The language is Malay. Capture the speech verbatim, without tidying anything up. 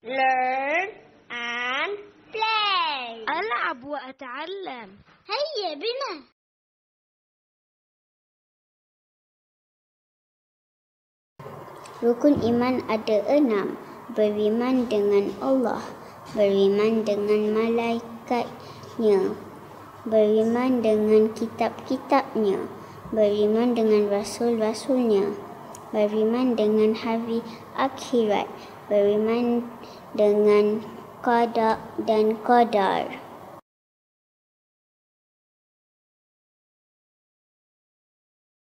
Learn and play. ألعب وأتعلم. هيا بنا. Rukun iman ada enam. Beriman dengan Allah, beriman dengan malaikatnya, beriman dengan kitab-kitabnya, beriman dengan rasul-rasulnya, beriman dengan hari akhirat, beriman dengan qada dan qadar.